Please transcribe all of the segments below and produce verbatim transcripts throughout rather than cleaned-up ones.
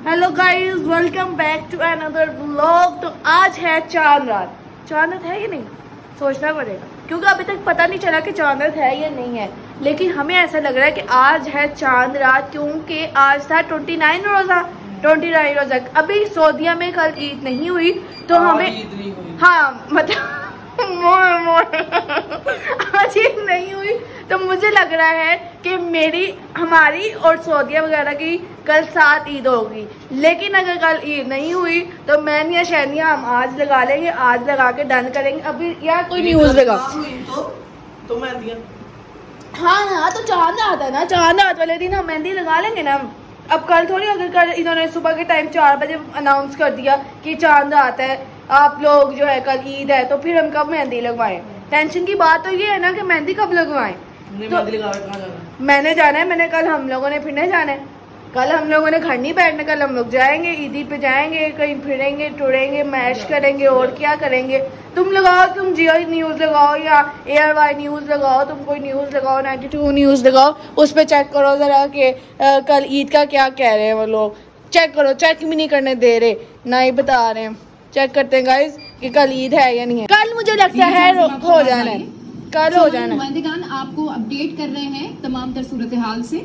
Hello guys, welcome back to another vlog. तो आज है चांद रात। चांद रात है या नहीं सोचना पड़ेगा, क्योंकि अभी तक पता नहीं चला कि चांद रात है या नहीं है, लेकिन हमें ऐसा लग रहा है कि आज है चांद रात, क्योंकि आज था ट्वेंटी नाइन रोजा ट्वेंटी नाइन रोजा। अभी सऊदीया में कल ईद नहीं हुई तो हमें हाँ मतलब मोर मोर आज ईद नहीं हुई तो मुझे लग रहा है कि मेरी हमारी और सऊदीया वगैरह की कल साथ ईद होगी। लेकिन अगर कल ईद नहीं हुई तो मैं या शहनिया हम आज लगा लेंगे, आज लगा के डन करेंगे। अभी यार कोई न्यूज लगा तो, तो मेहंदी हाँ हाँ तो चांद आता है ना, चांद रात वाले दिन हम मेहंदी लगा लेंगे ना। अब कल थोड़ी, अगर कल इन्होंने सुबह के टाइम चार बजे अनाउंस कर दिया कि चांद रात है, आप लोग जो है कल ईद है, तो फिर हम कब मेहंदी लगवाएं? टेंशन की बात तो ये है ना कि मेहंदी कब लगवाएं। तो मैंने जाना है, मैंने कल हम लोगों ने फिरने जाना है, कल हम लोगों ने घर नहीं बैठना, कल हम लोग जाएंगे ईदी पे, जाएंगे कहीं फिरेंगे टुरेंगे मैश करेंगे और क्या करेंगे। तुम लगाओ, तुम जियो न्यूज लगाओ या एयर वाई न्यूज लगाओ, तुम कोई न्यूज लगाओ, नाइन्टी टू न्यूज लगाओ, उस पर चेक करो जरा कि कल ईद का क्या कह रहे हैं वो लोग। चेक करो, चेक भी नहीं करने दे रहे, ना ही बता रहे हैं। चेक करते हैं गाइज कि कल ईद है या नहीं है। कल मुझे लगता है हो जाना है, कल हो जाना है। नुमाइंदेगान आपको अपडेट कर रहे हैं तमाम तर सूरत हाल से।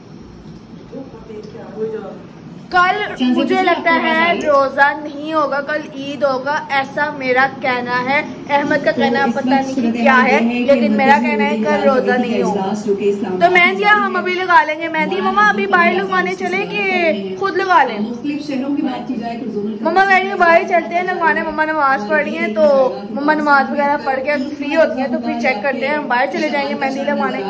कल मुझे लगता है रोजा नहीं होगा, कल ईद होगा, ऐसा मेरा कहना है। अहमद का कहना पता नहीं क्या है, लेकिन मेरा कहना है कल रोजा नहीं होगा। तो मेहंदी हम अभी लगा लेंगे। मेहंदी मम्मा अभी बाहर लगवाने चले कि खुद लगा लें? मम्मा कहेंगे बाहर चलते हैं लगवाने। मम्मा नमाज पढ़ रही है, तो मम्मा नमाज वगैरह पढ़ के फ्री होती है तो फिर चेक करते हैं, हम बाहर चले जाएंगे मेहंदी लगवाने।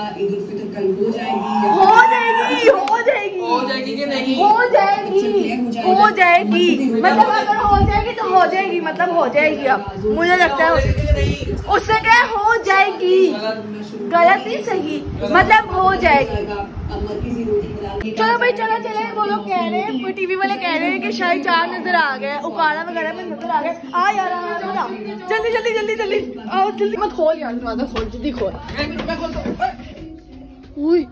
हो जाएगी हो जाएगी हो जाएगी कि नहीं? हो जाएगी हो जाएगी मतलब अगर हो जाएगी तो हो जाएगी, मतलब हो जाएगी। अब मुझे लगता है उससे क्या हो जाएगी, गलत नहीं सही, मतलब हो जाएगी। चलो भाई चलो चले। वो लोग कह रहे हैं, टीवी वाले कह रहे हैं कि शायद चांद नजर आ गया, उकाड़ा वगैरह में नजर आ गया। आ यार आ जल्दी जल्दी जल्दी जल्दी आओ, जल्दी मत खोल यार, दरवाजा खोल, जल्दी खोल। उई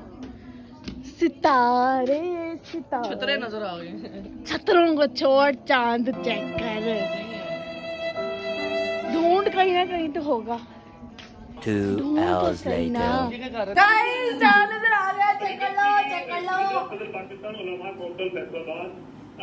सितारे सितारे छतरे नजर आ गए। छतरों को छोड़ चांद चेक कर, ढूंढ कहीं ना कहीं तो होगा। Two hours later. गाइस चांद नजर आ गया, चेक कर लो चेक कर लो। पाकिस्तान उलमा काउंसिल फैसलाबाद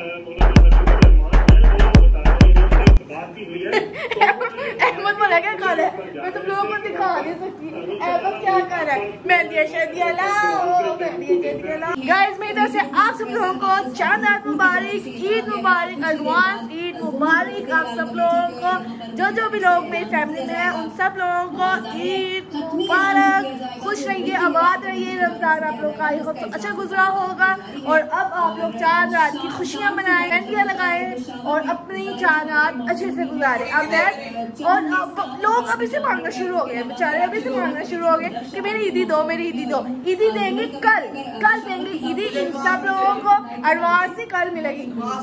अहमद बोला क्या कर रहा है, मैं तुम लोगों को दिखा नहीं सकती अहमद क्या कर रहा है। मेहंदी शादी लाओ, मेहंदी शादी लाओ। गाइस मेरी तरफ से आप सब लोगों को चांद रात मुबारक, ईद मुबारक, एडवांस ईद मुबारक। आप सब लोगों को, जो जो भी लोग मेरी फैमिली में हैं, उन सब लोगों को ईद मुबारक। खुश रहिए, आबाद रहिए, रमजान आप लोग का खूब अच्छा गुजरा होगा। और अब आप लोग चांद रात की खुशियाँ मनाएं, मेहंदियाँ लगाएं और अपनी चांद रात अच्छे से गुजारे। अब और अब लोग अभी से मांगना शुरू हो गए, बेचारे अभी से मांगना शुरू हो गए कि मेरी ईदी दो, मेरी ईदी दो। ईदी देंगे कल, कल देंगे ईदी इन सब लोगों को। एडवांस से कल मिलेगी,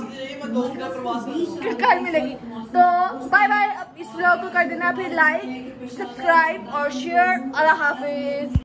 कल मिलेगी। तो बाय बाय। अब इस व्लॉग को कर देना फिर लाइक, सब्सक्राइब और शेयर। अल्लाह हाफिज।